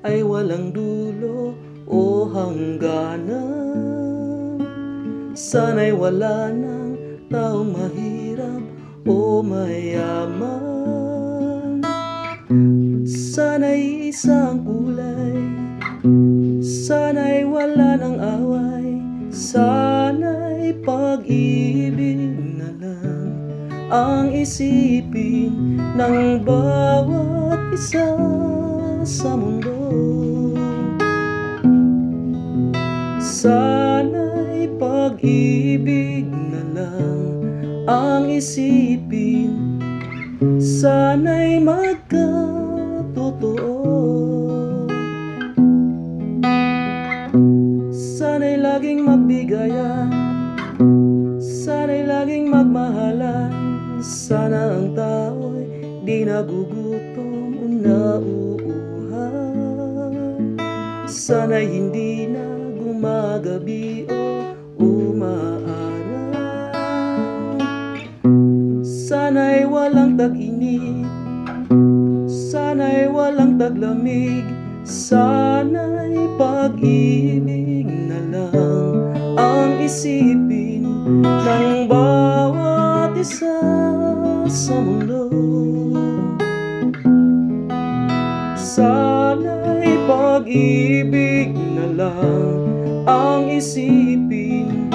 ay walang dulo o hangganan. Sana'y wala ng taong mahirap o mayaman. Sana'y isang kulay, sana'y wala ng away, sana'y pag-ibig na lang ang isipin ng bawat isa sa mundo. Sana'y pag-ibig na lang ang isipin, sana'y magkatotoo. Sana'y laging magbigayan, sana'y laging magmahalan. Sana ang tao'y di nagugutom o nauuhaw. Sana'y hindi na gumagabi o umaaraw. Sana'y walang tag-init, sana'y walang taglamig, sana'y pag-ibig na lang ang isipin ng bawat isa sa mundo. Sana'y pag-ibig na lang ang isipin,